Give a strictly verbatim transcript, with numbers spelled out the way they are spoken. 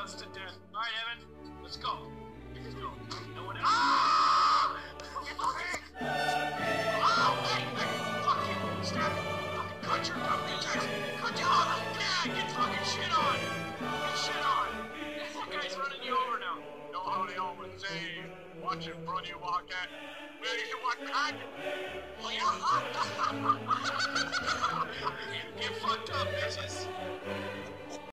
us to death. All right, Evan, let's go. Let's go. And what? Ah! Get the heck! Oh, hey, hey, fuck you! Stop it! Fucking cut your throat, bitches! Cut you off! Yeah, get fucking shit on! Get shit on! That guy's running you over now. You know how they always say, watch in front of you, Wildcat. Where you want cut? Oh, yeah? Get fucked up, bitches!